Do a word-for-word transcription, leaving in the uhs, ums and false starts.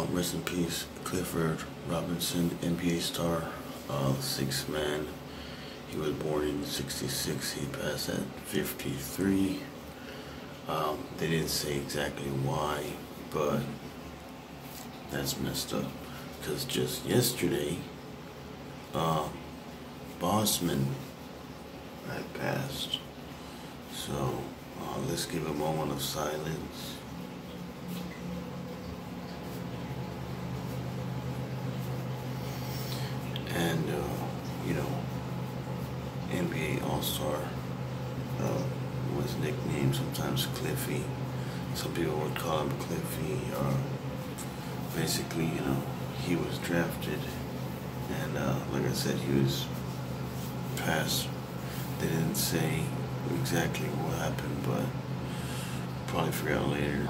rest in peace, Clifford Robinson, N B A star, uh, sixth man. He was born in sixty-six. He passed at fifty-three. Um, they didn't say exactly why, but that's messed up. Because just yesterday, uh, Bossman had passed. So uh, let's give a moment of silence. And, uh, you know, N B A All-Star uh, was nicknamed sometimes Cliffy. Some people would call him Cliffy. Uh, basically, you know, he was drafted, and uh, like I said, he was passed. They didn't say exactly what happened, but probably figure out later.